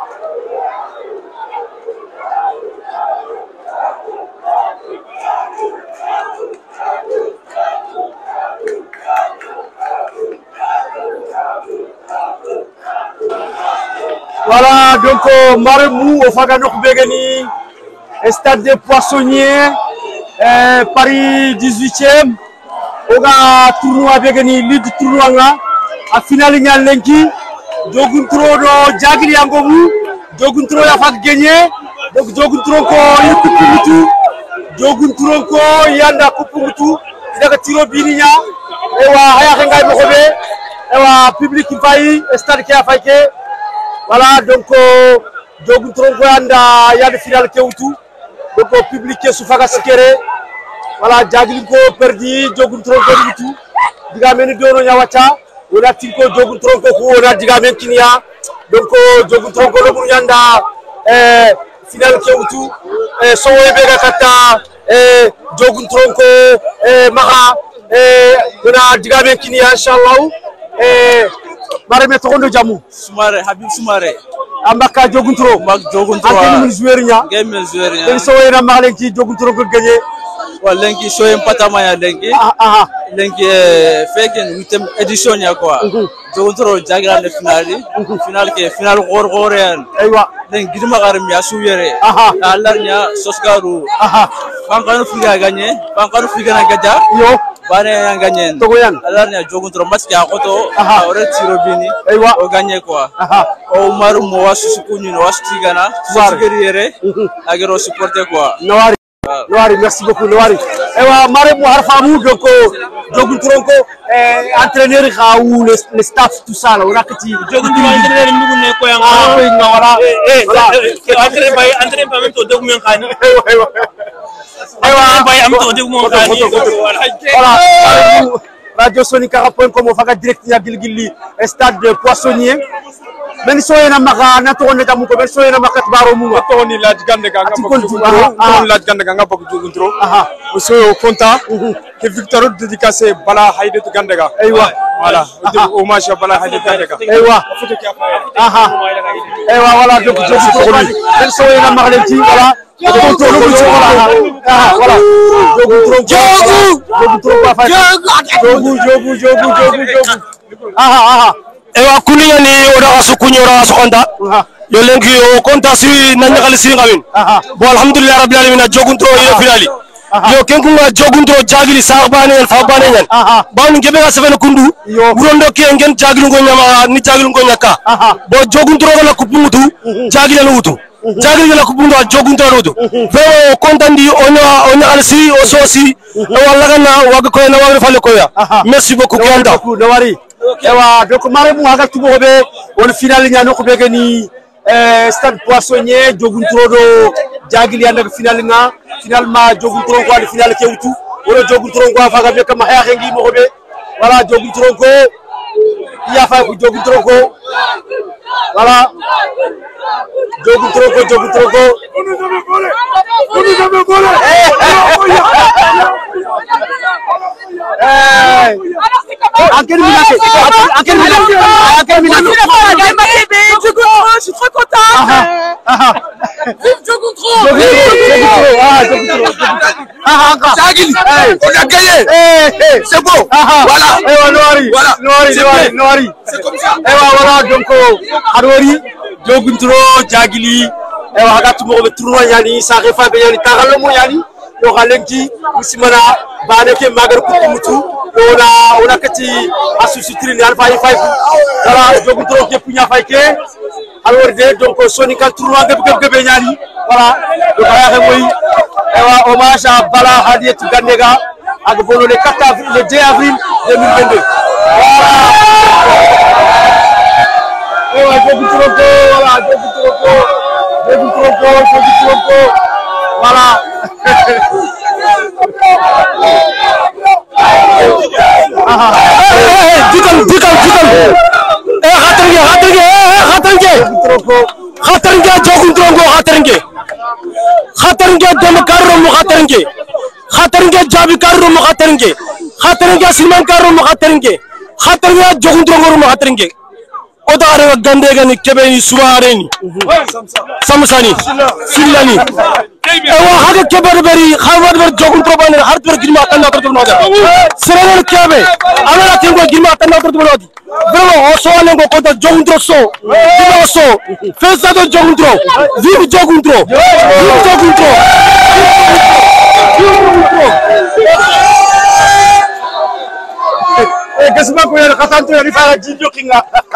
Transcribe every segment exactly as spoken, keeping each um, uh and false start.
Voilà, donc Maremou au Faganok Begani, stade des Poissonniers, euh, Paris dix-huitième, on a tournoi Begani, lead tournoi là, à finale il y a Lenki, Doguntro no Jagri Angomu, Doguntro a fait gagner, donc Doguntro ko Yukuputu, Doguntro ko Yanda Kuputu, il y a tiro Bininya, et wa Haya Rengai Mokobe, et wa public qui faillit, stade qui a failli. Voilà, donc, Dogun Tronko anda ya de final Keutu, donc publié sous Faga Sikere. Voilà, Jaglinko perdu, Dogun Tronko Keutu. Digamen Dono Yawacha, on a Tinko Dogun Tronko, on a Digamen Kinia. Donc, Dogun Tronko Lobuyanda, final Keutu, Sowe Bega Kata, Dogun Tronko, Maha, on a Digamen Kinia, Inch'Allah. Mare me tokondo jamu Sumare Habib Sumare ambaka joguntro mak joguntro ante min jouernya game jouernya den so wena maglenki joguntro ko gagné walenki so en patama ya lenki ah ah lenki feken huitième édition ya quoi joguntro jagra le finali final ke final gor goren aywa den gidma garam ya suyere aha alarnya sosgaru aha bankanu figa gagné bankanu figa na gaja yo bane yang gagné to yan alarnya joguntro match ya koto aha ore tiro bini aywa o gagné quoi aha o maru mo wasu sukunyu no wasu tigana sugeriere agero supporter quoi Noari Noari merci beaucoup Noari aywa mare mo harfa mu donc joguntro ko entraîneur xawu le staff tout ça là on a kati joguntro entraîneur mi ngi ko yang ah oui ngawara eh entraîneur bay entraîneur ba même to dog men xani aywa aywa aywa bay am to dog mon xani voilà Radio Sonika rapport comme faga direct ya gilgili stade de Poissonnier men so yana maka na to ne tamu ko ben so yana maka baro mu to ni laj gande ga ngam ko to laj gande ga ngam ko joguntro aha so content que Victor dédicacé bala hayde to gande ga aywa voilà hommage bala hayde gande ga aywa aha aywa voilà donc joguntro men so yana maka len ci voilà joguntro lu ci voilà aha voilà joguntro jogu joguntro ba fa jogu jogu jogu jogu jogu aha aha ewa kuliya ni oda asu kunyo oda asu konta yo lenki o konta si nanya kali si ngawin bo alhamdulillah rabbil alamin joguntro yo finali yo kenku nga joguntro jagili sagbane el fabane nyan bawni ngebe ga seven kundu burondo ke ngen jagili ngo nyama ni jagili ngo nyaka bo joguntro la kupungutu jagili la wutu jagili la kupungu joguntro wutu bo konta ndi onya onya alsi o sosi wala kana waga ko na waga fale ko ya merci beaucoup kenda Noari ewa donc mare mu haga tubo be on final nya no ko be gani euh stade Poissonnier joguntro do jagili anda final nga finalement joguntro ko al final kewtu wala joguntro ko faga be kam haya ngi mo be voilà joguntro ko ya fa ko joguntro ko voilà joguntro ko joguntro ko eh Anquel Minaké, Anquel Minaké, Anquel Minaké. Je suis trop contente. Vive Joguntro. Joguntro, ah Joguntro. Ah encore. Jagili, on a gagné. C'est beau. Voilà. Et voilà Noari. Voilà. Noari, Noari, Noari. C'est comme ça. Et voilà donc Harori, Joguntro, Jagili. Et voilà gatu mo be tournoi yani sa refa be yani tagalo mo yani. Yo galenki musimana baneke magar kutumutu. Ona ona kati asusitri ni alfa five voilà joguntro ke punya fayke alors de donc Sonika tournoi geb geb geb ñali voilà donc ya moy ewa hommage à Bala Hadiyatu Gandega ak bolo le quatre avril le deux avril deux mille vingt-deux voilà ewa joguntro ko voilà joguntro ko joguntro ko joguntro ko voilà dikal dikal dikal eh khatarnge khatarnge eh khatarnge khatarnge joguntro ngo khatarnge khatarnge dem karro mo khatarnge khatarnge jabi karro mo khatarnge khatarnge silman karro mo khatarnge khatarnge joguntro ngo mo khatarnge oda are gande gani kebe ni suare ni samsani sillani e wa haga kebe bari khawad bar jogun probane har bar girma tanna to no da serere kebe amara tingo girma tanna to no di vraiment o so ale go ko da jogun tro so dino so fesa do jogun tro vive jogun tro vive jogun tro Eh, qu'est-ce que vous avez fait? Il faut aller dire que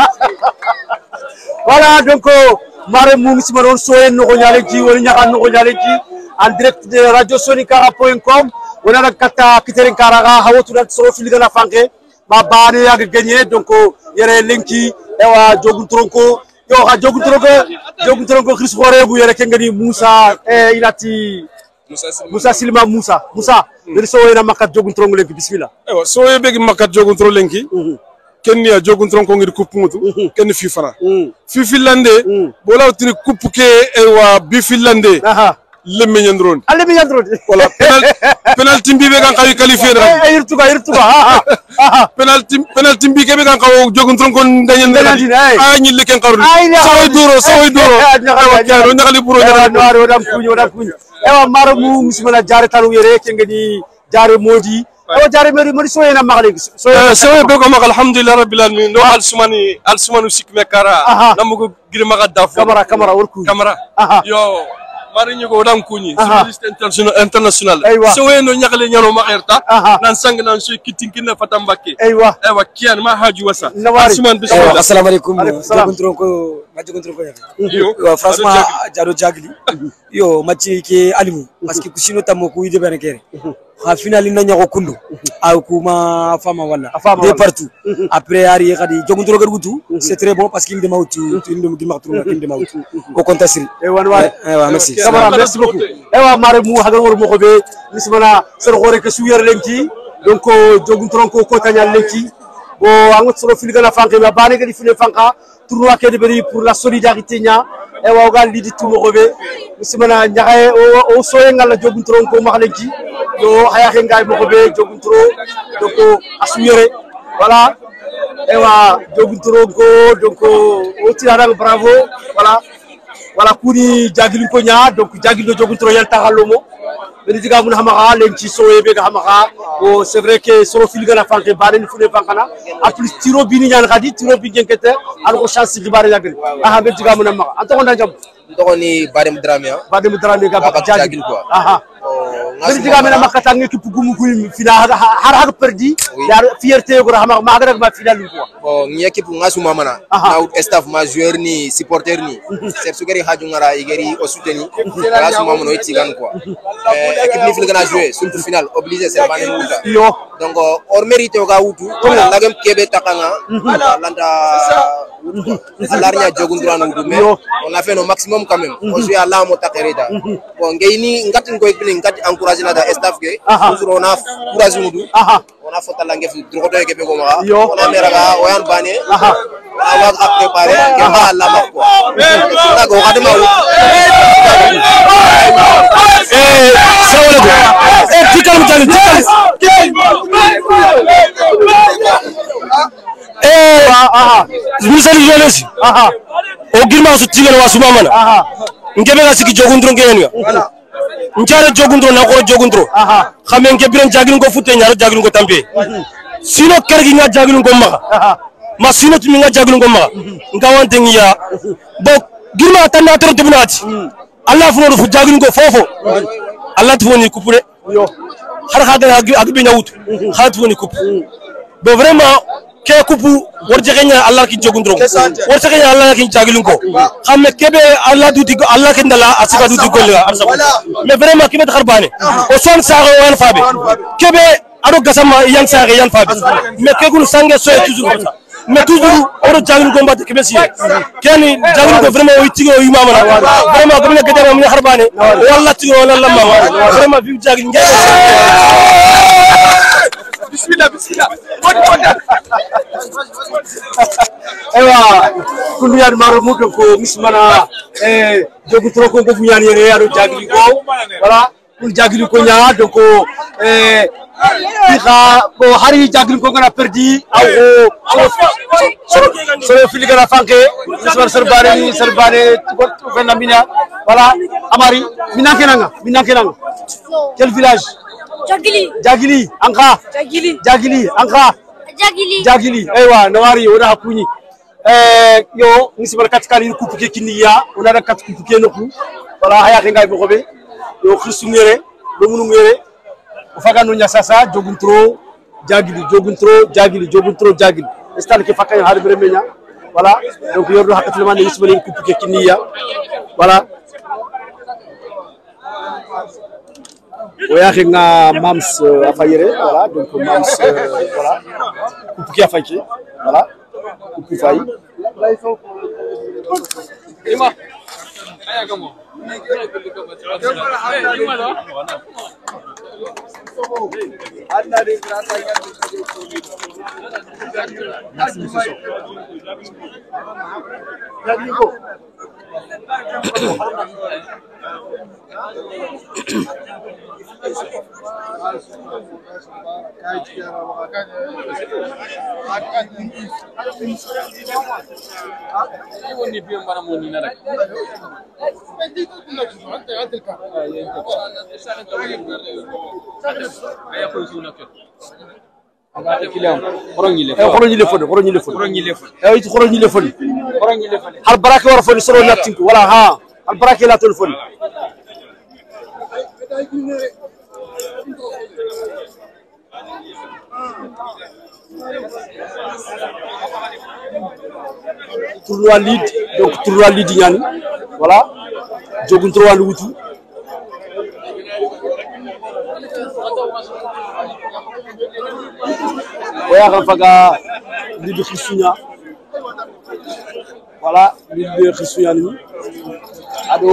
voilà, donc, Mare Moum, si on souhaite nous regarder, on nous regarder en direct de radio sonikara point com. On a la cata qui est Karaga, Hawa tout le monde sur la fanke. Ma barre a gagné, donc il y a Linky, et wa Jogun Tronco, il y aura Jogun Tronco, Jogun Tronco, Chris Boré, vous y a Kengani Moussa, et il a dit. Moussa Silma Moussa Moussa beri so ina makat jogun trongo lenki bismillah ewa so ye begi makat jogun trongo lenki ken ya jogun trongo ngir coupe mutu ken fi fara fi finlande bola tini coupe ke ewa bi finlande aha le menyandron alle menyandron wala penalty mbi be kan kawi qualifier ay irtuba irtuba ha ha penalty penalty mbi ke be kan kaw jogun trongo dañen ay ñi le ken xarul saway duro saway duro ñaxal ñaxali buro ñaxal no aro dam kuñu dam kuñu ewa Mare Moum misimana jare talu yere kengeni jare modi ewa jare meri modi so yena magal so so be ko magal alhamdulillah rabbil alamin no al sumani al sumanu sikme kara namugo gir maga daf kamera kamera worku kamera yo mari ñugo dam kuñi journaliste international international so weno ñakale ñano ma xerta nan sang nan so kitinkin fata mbake aywa aywa kian ma haju wasa al suman bismillah assalamu alaykum jogun tronko ma jogun tronko yo franchement jaro jagli yo match ke alimu parce que kusino tammo ko yide ben kere ha finali na ñako kundu aw kuma fama wala de partout après ari khadi jogun tronko gutu c'est très bon parce qu'il demande tout il demande martou il demande ko kontasri e wan wa e wa merci kamara merci beaucoup e wa Mare Moum hagal wor moko be misimana ser gore ke suyer lenki donc jogun tronko ko tanyal lenki bo angot solo filigana fanke ma bane gadi file fanka tournoi ke de beri pour la solidarité nya e wa gal lidi tu moko be misimana nyaay o soye ngal jogun tronko ma lenki yo haya ke ngay moko be jogun tro donc asuyere voilà e wa jogun tronko donc o tirara bravo voilà voilà kuni jagil ko nya donc jagil do jogun tro yal taxalomo beni diga mun hamaxa lenki soye be ga hamaxa o c'est vrai que soro filigana fanke bane fune fankana en plus tiro bini ñaan khadi tiro bi genkete al ko chance ribare yagel aha be diga mun hamaxa anto ko ndajam ndogoni Badem Dramé Badem Dramé ga ba jagil quoi aha beni diga mun hamaxa tan équipe gumu ko fina har har perdi yar fierté ko hamaxa ma ga ma final quoi bon ni équipe ngasuma mana na staff ma joueur ni supporter ni c'est sugeri haju ngara igeri o soutenu ngasuma mono itigan quoi équipe ni filgana jouer surtout final obligé c'est bané wuta yo donc or mérité o ga wutu nagam kebe takanga landa alarnya jogun dran wutu mais on a fait nos maximum quand même on joue à la mo takereda bon ngeyni ngati ngoy play ngati encourager na da staff ge toujours on a courage wutu on a fota langue fi droto ke be ko ma on a meraga o yan bané aha on va préparer ke ba la ma quoi na go kadima wu eh sawale ko eh tikal mutali eh aha misali jeunesse aha o girma su tigal wa suma mana aha ngebe ga sigi jogundro ngeni ya njare jogundro na ko jogundro aha xamen ke biran jagin ko futte ñaaro jagin ko tambe sino kergi nga jagin ko ma ma sino tumi nga jagin ko ma nga wante ngiya bo girma tanna toro tibunati Allah fu fu jagin ko fofo Allah tufoni kupure yo har xaga agbi ñawut xat foni kup bo vraiment ke kupu warjegenya Allah ki jogundro warjegenya Allah ki jagilun ko xamne kebe Allah duti ko Allah ki ndala asika duti ko la mais vraiment kebe kharbane o son saare wan fabe kebe ado gasama yan saare yan fabe mais kegulu sange so toujours comme ça mais toujours oro jagilun ko mbate kebe si keni jagilun ko vraiment o tigo o imama vraiment ko ne kedama mi kharbane walla tigo wala lamma vraiment fi jagil ngey bismillah bismillah ewa kundiyan Mare Moum ko mismana eh jogu tro ko ko buñani yere ado jagli ko voilà pour jagli ko nya donc eh fiqa bo hari jagli ko ngana perdi aw so fili gana fanke isbar serbane serbane ko fenna mina voilà amari mina kenanga mina kenanga quel village jagili jagili anka jagili jagili anka jagili jagili aywa nawari wona hakuni eh yo nisibal katkali coupe ke kiniya ona da kat coupe ke noku voilà haya ngay bo xobe yo khristu ngere do munu ngere o faga no nyasasa joguntro jagili joguntro jagili joguntro jagili estal ke fakay har bremenya voilà donc yordo hakatul man nisibal coupe ke kiniya voilà oya nga mams afayere voilà donc mams voilà coupe ke afayki voilà coupe fay ima aya kamo خرج لي فن خرج لي فن خرج لي فن اي خرج لي فن خرج لي فن هل براك ور فن سرو ناتك ولا ها هل براك لا تلفن tournoi lead donc tournoi lead yani voilà jogun trois wutu oya kan faga lead khisunya voilà lead khisunya ni ado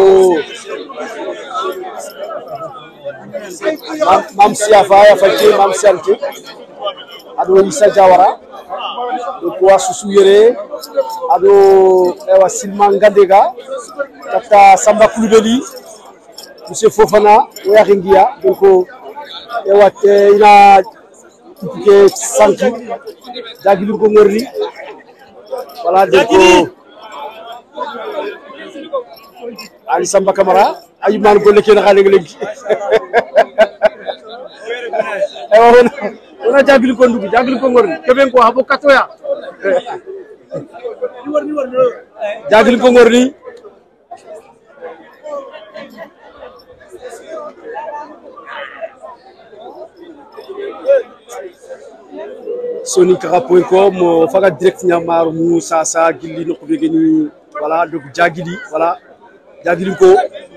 mam siafa ya fakki mam sialki ado Issa Jawara do ko susu yere ado ewa Silman Gandega kata Samba Koulibaly monsieur Fofana oya ringia donc ewa ina ke sanki jagili ko ngorni voilà donc Ali Samba Camara ayman golle ken xale legi ewa ona jagili ko ndugi jagili ko ngorni keben ko habo katoya jagili ko ngorni sonikara point com faga direct nyamar Moussa Sa gilli no ko begeni voilà donc jagili voilà jagili ko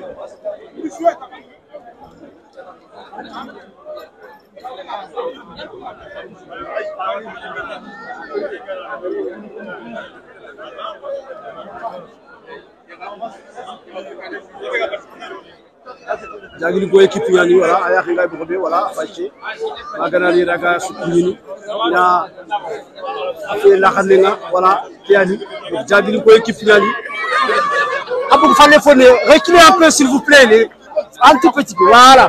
jagili ko équipe yani voilà aya xingay bu xobe voilà faché magana ni raga sukuni ya fe la xamlenga voilà yani jagili ko équipe yani abou fallait fone reculer un peu s'il vous plaît les un tout petit peu voilà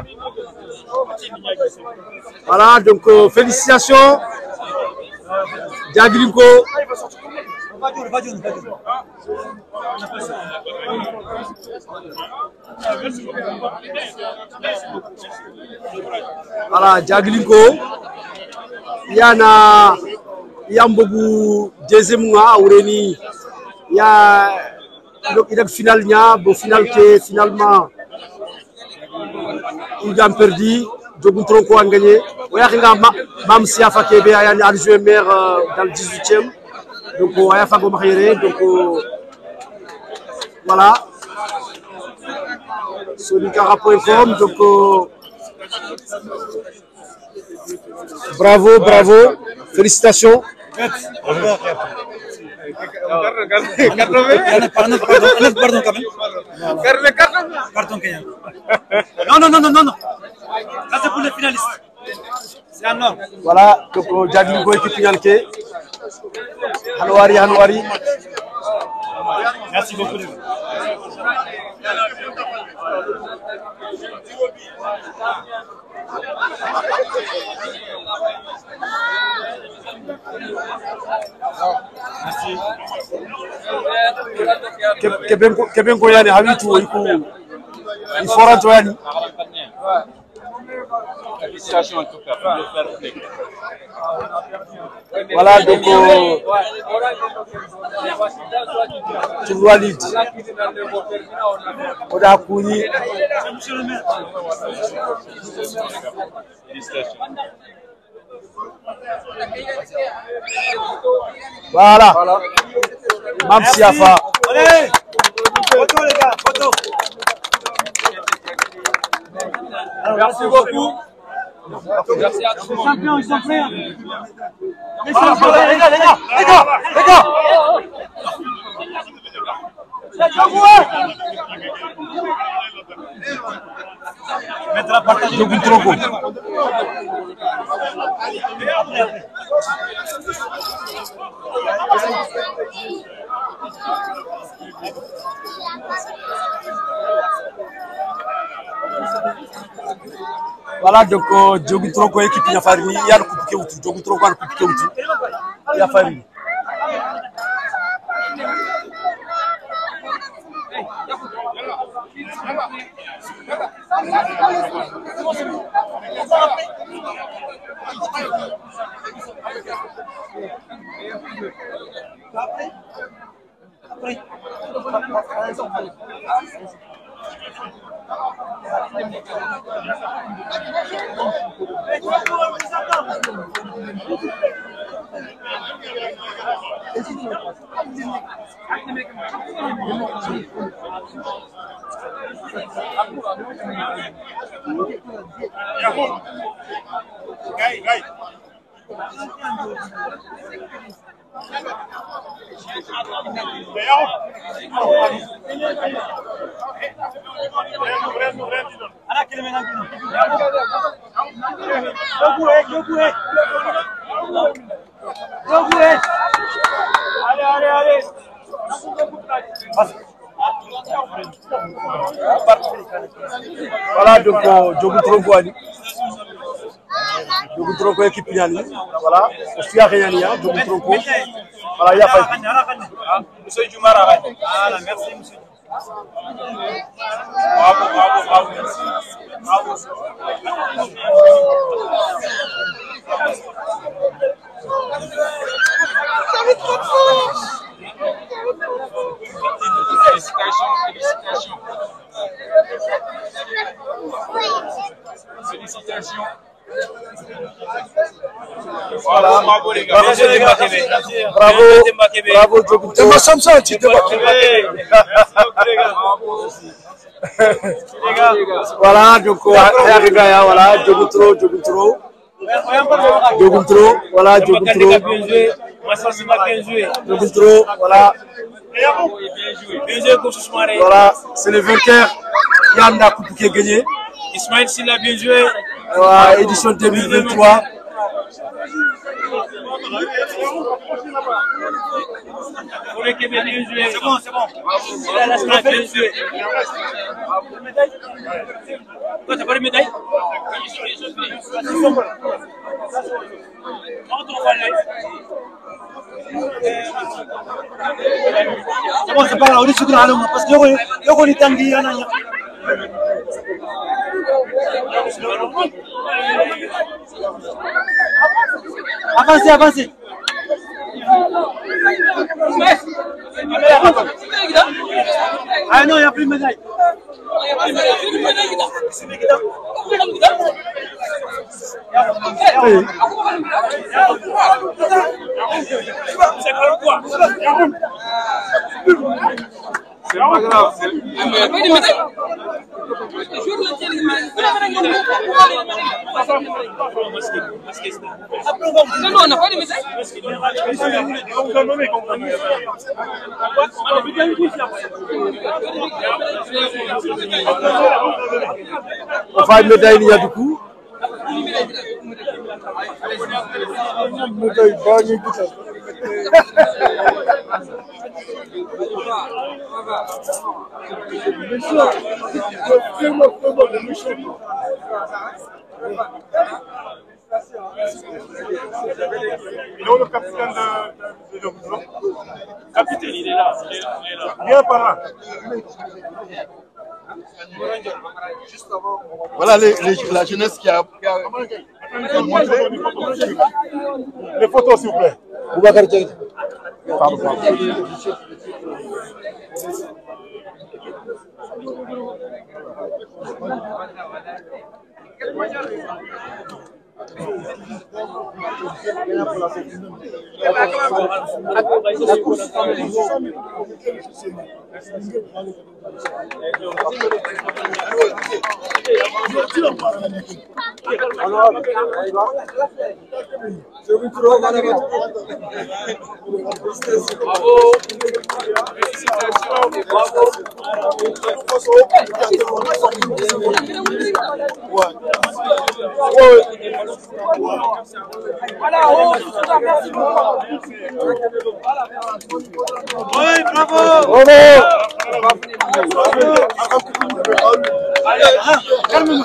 voilà donc euh, félicitations jagili ko voilà jaglinko yana yambogu deuxième mois awreni ya donc il a final nya bo final que finalement il a perdu jogun tronco a gagné oya nga mam siafa kebe yani adjoint maire dans le dix-huitième donc aya fago makhire donc voilà sonikara point com donc bravo bravo félicitations non non non non non ça c'est pour les finalistes c'est un ordre voilà donc jagli ko équipe finale ke Hanwari Hanwari merci beaucoup. Kebenko Kebenko yani habitu iko ifora yani. Voilà donc tu vois lead. Oda Kuni. Voilà. Mam Siafa. Allez. Photo les gars, photo. Merci beaucoup. Merci à tous. Les champions, ils sont prêts. Les champions, les gars, les gars, les gars, les gars. Mettre la partage de Goutrogo. Voilà donc Diogo Troco équipe ya Farini ya coupe keutu Diogo Troco ya coupe keutu ya Farini. Allez, allez, allez. Voilà donc Diogo Troco ali. Diogo Troco équipe yani. Voilà, aussi à rien ya Diogo Troco. Voilà, il y a pas. Monsieur Djoumara. Voilà, merci monsieur. Bravo, bravo, bravo, merci. Bravo. Ça va trop fort. Félicitations, félicitations. Félicitations. Voilà, bravo les gars. Bravo, bravo Diogo Troco. Samson, tu te Voilà donc ya voilà Diogo Troco Diogo Troco. Diogo Troco, voilà Diogo Troco. Diogo Troco, voilà. Voilà, c'est le vainqueur. Yanda Coupe qui est gagné. Ismaël Silla, bien joué. Voilà, édition deux mille vingt-trois. C'est bon, c'est bon. Il a la semaine, bien joué. Toi, t'as pas de médaille? C'est bon, c'est pas là, on est sur la langue, parce que Yoko est tanguy. Avancez, avancez. Ah non, il n'y a plus de médaille. C'est pas grave. Non, on n'a pas de médaille. On va une médaille, il y a du coup. Il est où le capitaine de Jogou Tro? Capitaine, il est là. Viens par là. Voilà les, les, la jeunesse qui a... Qui a... Les photos, s'il vous plaît. Boubacar Dieng. Pardon, pardon. Voilà, oh, merci beaucoup. Oui, bravo. Allez, calme-nous.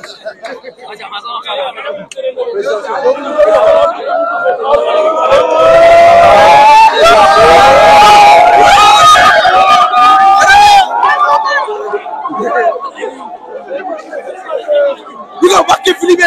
Il a marqué Philippe.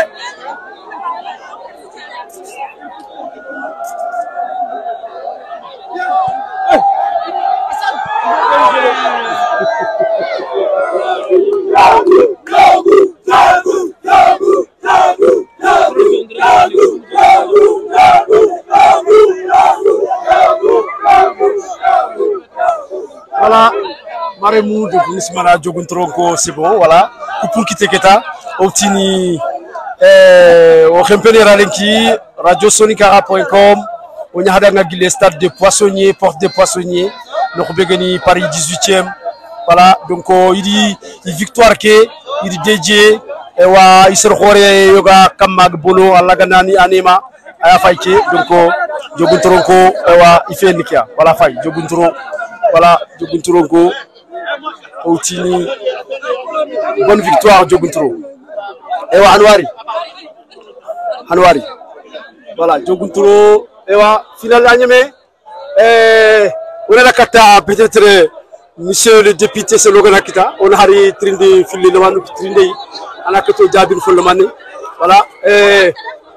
Voilà, Maremou de Nismana Jogou Tro, c'est bon, voilà. Pour quitter Keta, obtenu au Rempene Ralenki, radio sonikara point com, on y a le stade de Poissonnier, porte des Poissonniers, nous begeni Paris dix-huitième. Voilà, donc il dit victoire que il dit dédié et wa isor khore yoga kamag bono allaganani anema aya fayke donc Jogou Tro ko wa ife nikia voilà fay Jogou Tro voilà Jogou Tro ko outini bonne victoire Jogou Tro et wa Anwari Anwari voilà Jogou Tro et wa final anyame eh on a la carte peut-être monsieur le député c'est Logana Kita on a hari trinde fili le manu trinde ana kato jabir fo le manu voilà eh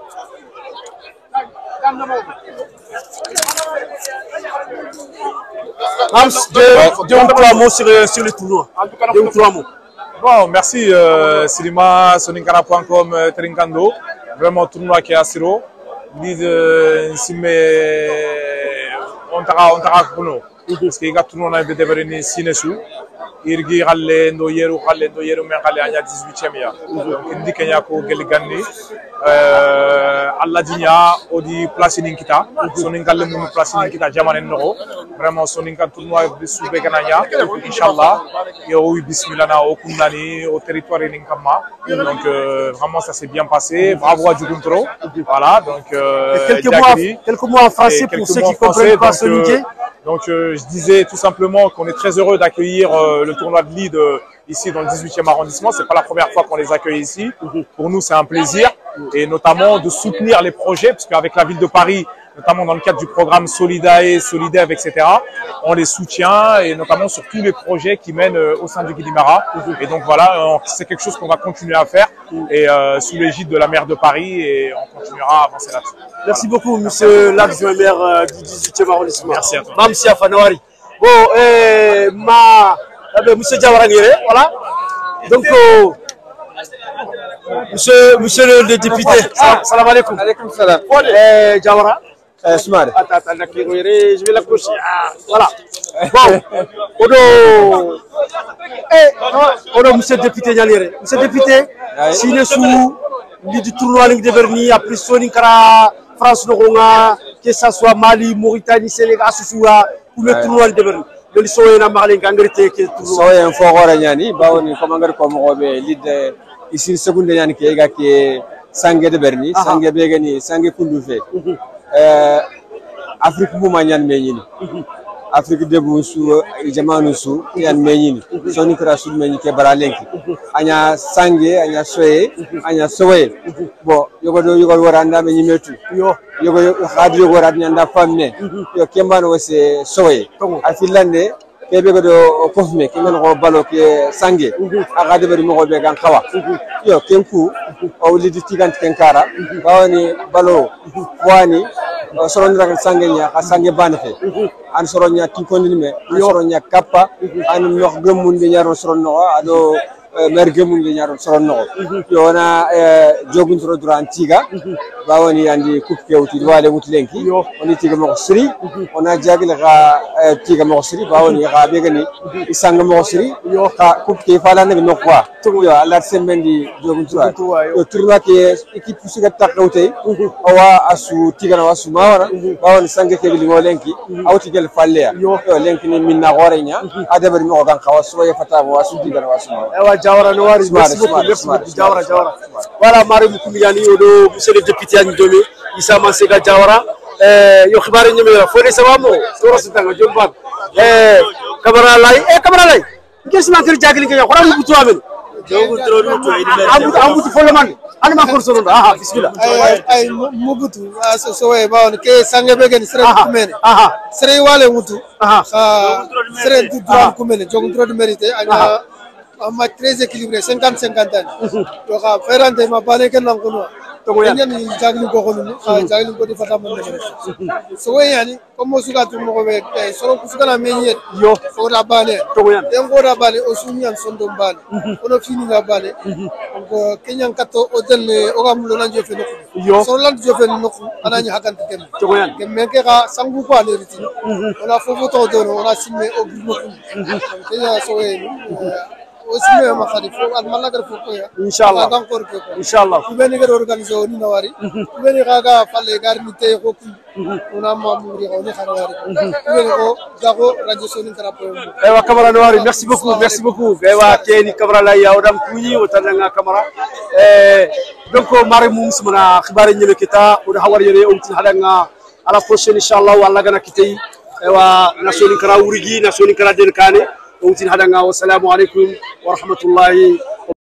Hams, deux, deux ou trois mots sur, sur le tournoi. Deux ou trois mots. Bon, merci euh, Silima, Soninkara point com, euh, Trinkando. Vraiment, tournoi qui est à Siro. L'idée, on t'a on t'a pour nous. Parce qu'il y a tout le monde qui est venu Sinesu. Il y a les Noyero, les Noyero, mais il y a dix-huitième. Donc, il dit qu'il y a un gagné. Allah Dinya, Odi Placing Kita, Soninkal Mou Placing Kita, Jamanen Noro. Vraiment, Soninka tournoi de Soubeganaya, Inch'Allah. Il y a eu Bismillah au Koundani, au territoire de Ninkama. Donc, euh, vraiment, ça s'est bien passé. Bravo à Jogou Tro. Voilà, donc. Euh, quelques, mois, quelques mots en français pour ceux qui ne comprennent pas Soninké. Donc, euh, je disais tout simplement qu'on est très heureux d'accueillir euh, le tournoi de Lide euh, ici dans le dix-huitième arrondissement. C'est pas la première fois qu'on les accueille ici. Pour nous, c'est un plaisir. Et notamment de soutenir les projets, parce qu'avec la ville de Paris, notamment dans le cadre du programme Solidae, Solidae, et cetera, on les soutient, et notamment sur tous les projets qui mènent euh, au sein du Guidimara. Et donc voilà, c'est quelque chose qu'on va continuer à faire, et euh, sous l'égide de la maire de Paris, et on continuera à avancer là-dessus. Merci voilà. beaucoup, monsieur l'adjoint maire euh, du dix-huitième arrondissement. Merci à toi. Mamsi Afanawari. Bon, eh, ma, eh, monsieur Diawarangere, voilà. Donc, oh, Monsieur, monsieur le, le député, ah, salam alaikum. Alaikum salam. Eh, Jawara. Eh, Soumare. Attends, attends, je vais l'approcher. Ah, voilà. Bon, Odo. Eh, Odo, monsieur le député, Nyalire. Monsieur le député, si le sous, du tournoi Ligue de Berni, après Soninkara, France Noronga, que ce soit Mali, Mauritanie, Sénégal, Sousoua, pour le tournoi Ligue de Berni. Le soye na marlin gangrete ke tournoi. Soye en fogora nyani, bawoni comme ngar ko mo be Ligue ici seconde yani ke ga ke sangue de Berni, sangue be gani, sangue kundu fe. Euh Afrique mu ma ñan me ñini. Afrique debu su jamanu su yan menyini soni kra su menyi ke bara lenki anya sange anya soye anya soye bo yogo do yogo waranda menyi metu yo yogo khadi yogo waranda nda famme yo kembano wose soye afilande kebe do kofme kemen ko balo ke sange akade bari mo ko be gan khawa yo kenku o lidi tigant kenkara bawani balo wani sorondra kan sange nya ka sange banfe an soronya tinkondini me soronya kappa an nox gemunde ñaron soronno ado mer gemunde ñaron soronno yo na joguntro duran tiga bawoni andi kupke wuti wale mutlenki oni tiga mo sri ona jagile ga tiga mo sri bawoni ga begani isanga mo sri yo ka kupke fala ne no kwa to yo ala sembendi joguntro yo tourna ke équipe suga takawte awa asu tiga na wasu mawara bawoni sange ke bi ngolenki awti gel falle yo lenki ni minna gorenya adabari mo gan khawasu ya fata wasu tiga na wasu mawara Jawara Noari, merci beaucoup, merci beaucoup, Jawara, Jawara. Voilà, Marie Moukoumiyani, Odo, monsieur le député Andjome, Issa Mansega Jawara, yo xibari ñeme la fone sa wamo, soro sa tanga jom bak. Eh, Camara lay, eh Camara lay. Qu'est-ce que tu as dit que xora mu butu amen? Jogu tro du to idi. Amu amu folo man. Ani ma korso ndo. Aha, bismillah. Ay ay mubutu aso so we bawo ke sange be gen sere kumene. Aha. Sere wale mutu. Aha. Sere du drum kumene, jogu tro du mérité ana amma très équilibré cinquante cinquante ans to ka ferante ma bane ken nan kono to ko yani jagni ko kono ka jagni ko di fata man ne so we yani comme suka to mo be so ko suka na menye yo ko da bane to ko yani en ko da bane o sunyan sondo bane ono fini na bane ko kenyan kato o del o gam lo nan jofe no so lan jofe no anani hakante ken to ko yani ken ke ka sangu ko ale riti ona fofo to do ona simme o bi no kenya so we osime ma khadi fo al malagar fo ko ya inshallah dan ko ko inshallah ku beni ga organiser oni nawari ku beni ga ga falle garmite ko ku ona ma muri ko ni khanawari ku beni ko jago radio soni karapo ewa Camara Noari, merci beaucoup, merci beaucoup. Ewa keni Camara lay ya odam kuñi otananga Camara eh donc mari mum sumana xibari ñele kita o hawar yere on tin hadanga à la prochaine inshallah walla gana kitay ewa nasoni kara wurigi nasoni kara den kane وتين هذا والسلام عليكم ورحمة الله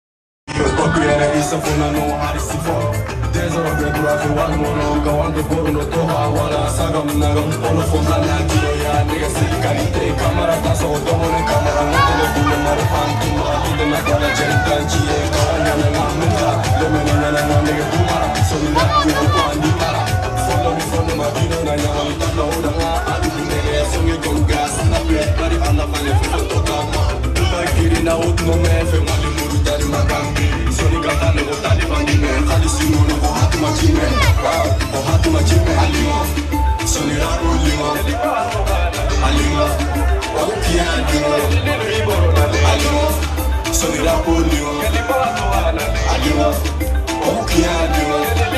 na outro me fe mali muru tari magambi soni kata ne ko tali bandi me khali simono ko hatu machime ko hatu machime alimo soni ra ulimo alimo o kia dimo alimo soni ra ulimo alimo o kia dimo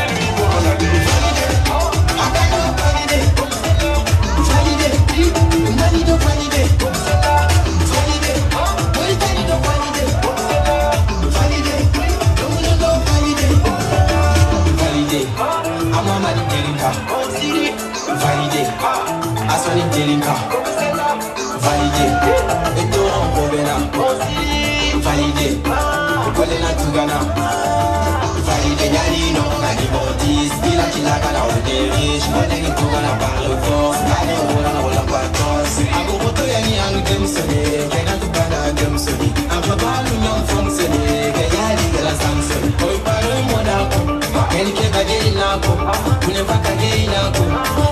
validé, asani delinka, validé, eto robena, validé, kolena tugana, validé nyalino, nani botis, bila kilagana oderish, monegi tugana par le force, nani rola rola patos, agoboto yani ang demsone, kena tugana demsone, ababalu nyam fonctionne, kayali gala samson, oi paro modako, keni keba gelinako, kunefa kagelinako.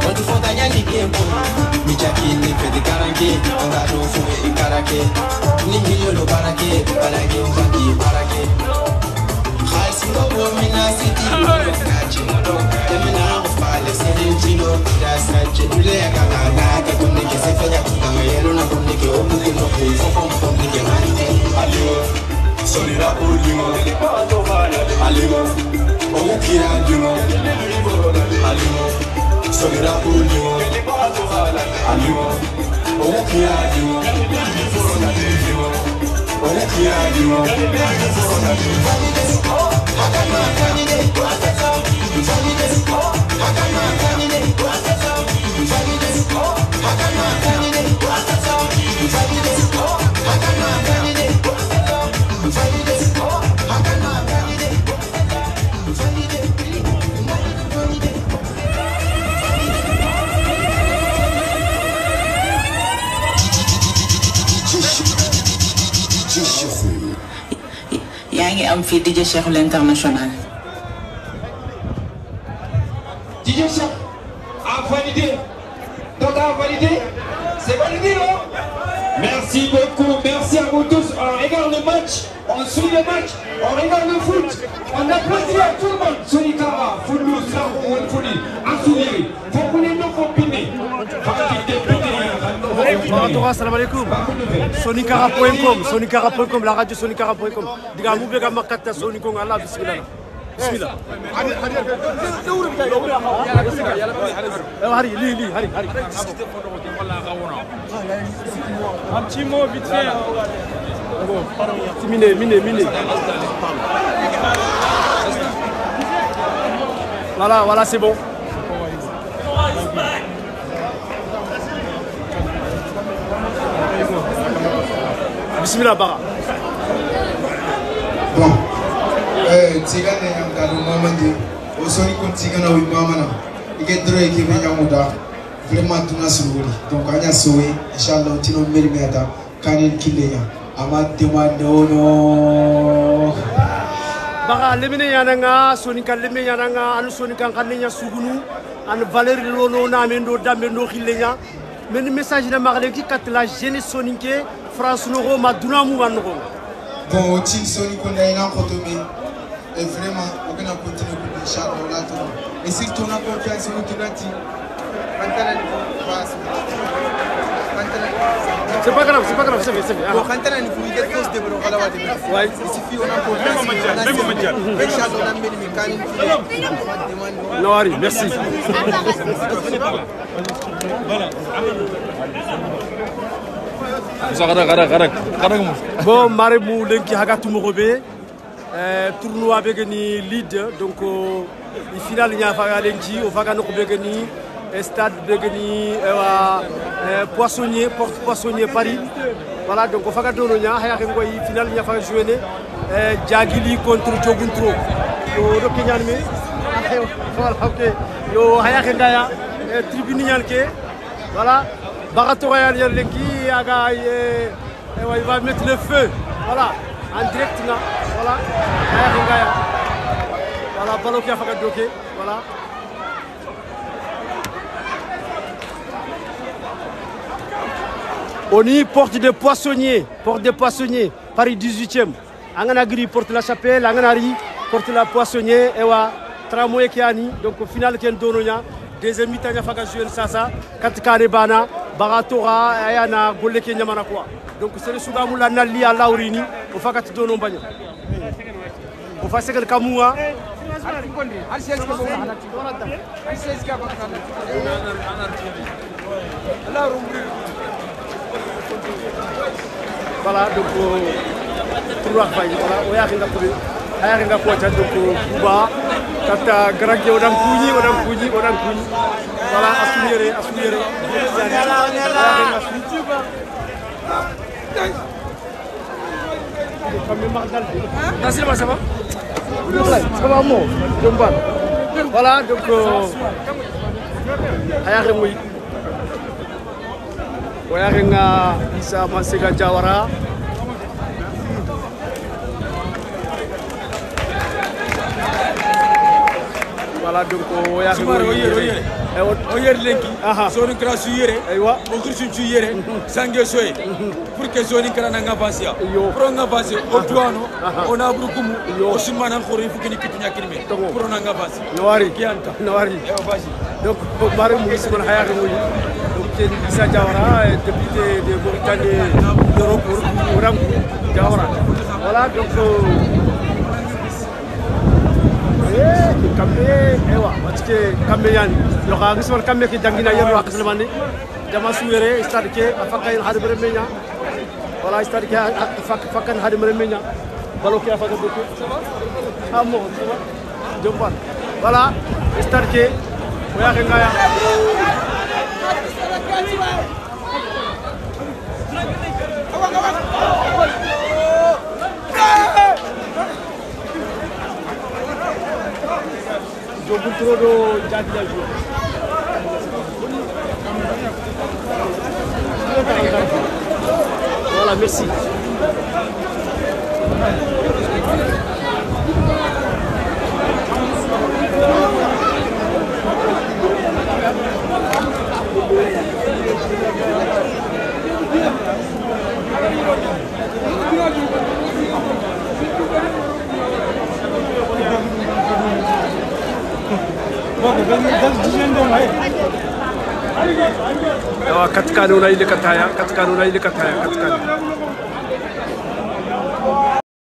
Michakini fedi karanke, ongado fuwe ikarake, ningilio lo barake, barake umbaki barake. Khai Singapore mina city, kachi modo, temina ufale sere jino, dasa jedule kakana, kakunike sefanya kunga yelo na kunike omuke no kuifo kunike manite. Alimo, solira ulimo, alimo, omukia alimo, alimo. Solira ulimo, alimo, omukia alimo, alimo, omukia alimo, valide, hakana valide, valide, hakana valide, valide, hakana valide. yaa ngi am fii D J Cheikh l'international. D J Cheikh a validé. Donc a validé. C'est validé, non? Merci beaucoup, merci à vous tous. On regarde le match, on suit le match, on regarde le foot. On applaudit à tout le monde. Sonikara, Foudou, Sarou, Foudi, Assouli, Fokouni, Nokopini. Bonjour, salam alaikum. Sonikara point com, Sonikara point com, la radio Sonikara point com. Diga mu bega makata Sonikong Allah bismillah. Bismillah. Hari, li li, hari, hari. Un petit mot vite fait. Miné, miné, miné. Voilà, voilà, c'est bon. Bismillah, Bara. Bon. Euh, Tigane yang kalau mamandi, osoni kon Tigana wi mamana. Ike dro ike benyamuda. Vraiment tuna sururi. Donc anya sowe, inshallah tino meri meata kanin kilenya. Ama demande ono. Bara lemine yananga, sonika lemine yananga, anu sonika kanenya sugunu, anu Valérie Lono na mendo damendo kilenya. Mais le message de Marleki quand la jeunesse sonique France Noro maduna mu wanoro. Bon, team Sonic on a une encontome et vraiment on va continuer pour Inch'Allah là tout. Et si tu as confiance en nous tu c'est pas grave, c'est pas grave, c'est bien, c'est bien. Bon, quand on a une fouille de cause de bro, on va dire. Ouais, il suffit on a confiance. Même au mondial, même au mondial. Inch'Allah on a mis le mécanisme. Non, Harry, merci. Bon, Maremou Lenki Hagatu Morobe, tournoi avec ni lead, donc le final il y a Faga Lenki, au Faga Nokobegeni, stade Begeni, Poissonnier, Porte Poissonnier Paris. Voilà, donc au Faga Dononia, le final il y a Faga joué, Djagili contre Djoguntro. Yo Kenyanme, voilà, ok. Yo Hayakengaya, tribune Yanke, voilà. Barato Lenki, il va mettre le feu, voilà, en direct là, voilà, voilà, ballon qui a fait bloquer, voilà. On y porte des poissonniers, porte des poissonniers, Paris dix-huitième. Anganagri porte la chapelle, Anganari porte la poissonnier, et wa tramway qui a donc au final qui est dononya, deuxième mi-temps il a fait jouer ça ça, quatre caribana. Baratora ayana golle ke nyamana quoi donc c'est le soudamu la nali ala urini o fakati dono bagna o fasel kamua voilà donc pour wax fay voilà o ya nga ko aya nga ko ta donc kuba tata grande odam kuñi odam kuñi odam kuñi voilà assurer assurer Nasir ça va? Ça va mo Jomban. Voilà donc aya remoy Oya nga Isa Masega Jawara. Voilà donc oya remoy Oyer Lenki, Soni Kra Suyere, Okrisun Suyere, Sangue Soye, pour que Soni Kra n'avance. Pour en avancer, au Douano, on a beaucoup de Osimana Khori, il faut que nous quittions Yakime. Pour en avancer. Noari, Kianta, Noari. Donc, Marie Moussa Hayari, donc Issa Jawara, député de Mauritanie, d'Europe, Oram Jawara. Voilà donc. Kambe ewa matike kambe yani yo ga gisol kambe ki jangina yero ak selmani jama suwere stade ke afaka il hadu remenya wala stade ke afaka fakan hadu remenya balo ke afaka boko amo jomban voilà stade ke oya ke ngaya Djoguntro do jadi la jouer. Voilà, merci. katika nuna ile kataya katika nuna ile kataya katika